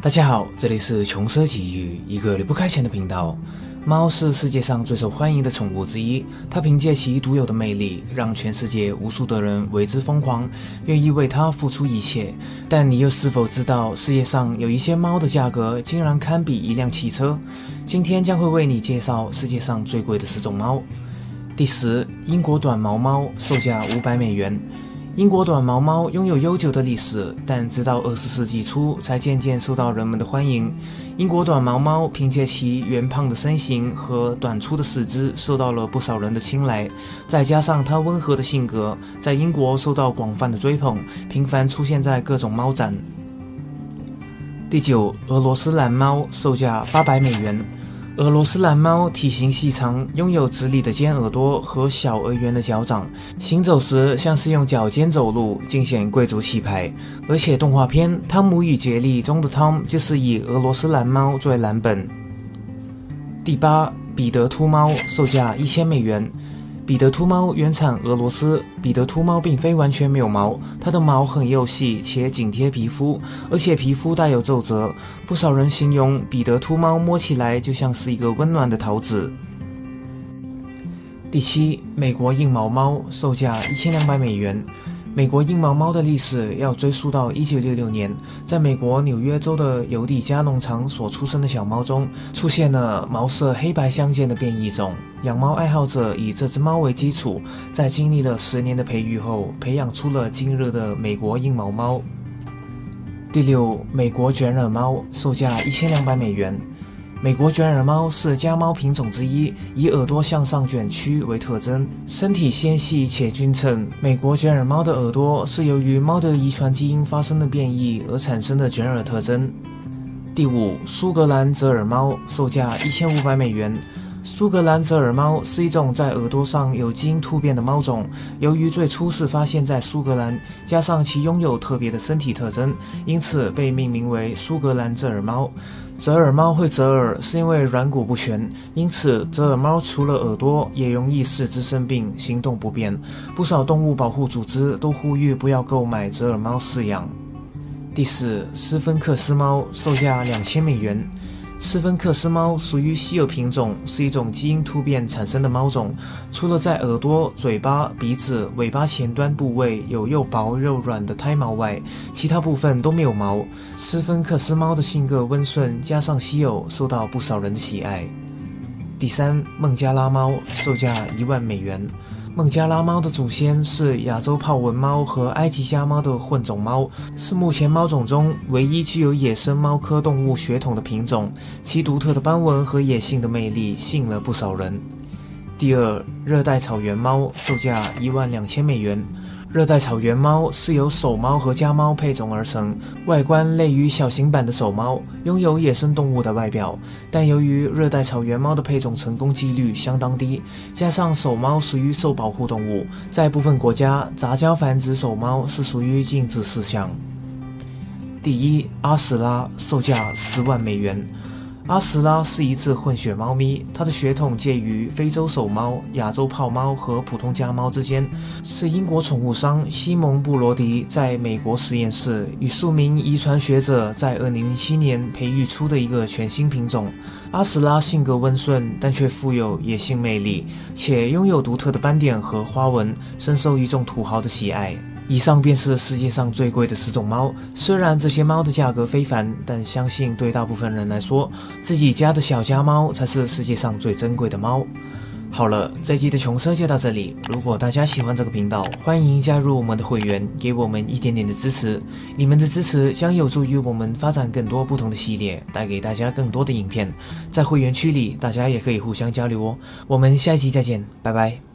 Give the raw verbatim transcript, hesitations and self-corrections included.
大家好，这里是穷奢极欲，一个离不开钱的频道。猫是世界上最受欢迎的宠物之一，它凭借其独有的魅力，让全世界无数的人为之疯狂，愿意为它付出一切。但你又是否知道，世界上有一些猫的价格竟然堪比一辆汽车？今天将会为你介绍世界上最贵的十种猫。第十，英国短毛猫，售价五百美元。英国短毛猫拥有悠久的历史，但直到二十世纪初才渐渐受到人们的欢迎。英国短毛猫凭借其圆胖的身形和短粗的四肢，受到了不少人的青睐。再加上它温和的性格，在英国受到广泛的追捧，频繁出现在各种猫展。第九，俄罗斯蓝猫，售价八百美元。俄罗斯蓝猫体型细长，拥有直立的尖耳朵和小而圆的脚掌，行走时像是用脚尖走路，尽显贵族气派。而且动画片《汤姆与杰利》中的汤姆就是以俄罗斯蓝猫作为蓝本。第八，彼得秃猫，售价一千美元。彼得秃猫原产俄罗斯，彼得秃猫并非完全没有毛，它的毛很幼细且紧贴皮肤，而且皮肤带有皱褶。不少人形容彼得秃猫摸起来就像是一个温暖的桃子。第七，美国硬毛猫，售价一千两百美元。美国硬毛猫的历史要追溯到一九六六年，在美国纽约州的尤蒂加农场所出生的小猫中，出现了毛色黑白相间的变异种。养猫爱好者以这只猫为基础，在经历了十年的培育后，培养出了今日的美国硬毛猫。第六，美国卷耳猫，售价一千两百美元。美国卷耳猫是家猫品种之一，以耳朵向上卷曲为特征，身体纤细且均称。美国卷耳猫的耳朵是由于猫的遗传基因发生的变异而产生的卷耳特征。第五，苏格兰折耳猫，售价一千五百美元。苏格兰折耳猫是一种在耳朵上有基因突变的猫种，由于最初是发现在苏格兰，加上其拥有特别的身体特征，因此被命名为苏格兰折耳猫。折耳猫会折耳是因为软骨不全，因此折耳猫除了耳朵也容易四肢生病，行动不便。不少动物保护组织都呼吁不要购买折耳猫饲养。第四，斯芬克斯猫，售价两千美元。斯芬克斯猫属于稀有品种，是一种基因突变产生的猫种。除了在耳朵、嘴巴、鼻子、尾巴前端部位有又薄又软的胎毛外，其他部分都没有毛。斯芬克斯猫的性格温顺，加上稀有，受到不少人的喜爱。第三，孟加拉猫，售价一万美元。孟加拉猫的祖先是亚洲豹纹猫和埃及家猫的混种猫，是目前猫种中唯一具有野生猫科动物血统的品种。其独特的斑纹和野性的魅力吸引了不少人。第二，热带草原猫，售价一万两千美元。热带草原猫是由手猫和家猫配种而成，外观类于小型版的手猫，拥有野生动物的外表，但由于热带草原猫的配种成功几率相当低，加上手猫属于受保护动物，在部分国家杂交繁殖手猫是属于禁止事项。第一，阿斯拉，售价十万美元。阿斯拉是一只混血猫咪，它的血统介于非洲手猫、亚洲豹猫和普通家猫之间，是英国宠物商西蒙布罗迪在美国实验室与数名遗传学者在二零零七年培育出的一个全新品种。阿斯拉性格温顺，但却富有野性魅力，且拥有独特的斑点和花纹，深受一众土豪的喜爱。以上便是世界上最贵的十种猫，虽然这些猫的价格非凡，但相信对大部分人来说，自己家的小家猫才是世界上最珍贵的猫。好了，这一集的穷奢就到这里。如果大家喜欢这个频道，欢迎加入我们的会员，给我们一点点的支持。你们的支持将有助于我们发展更多不同的系列，带给大家更多的影片。在会员区里，大家也可以互相交流哦。我们下一集再见，拜拜。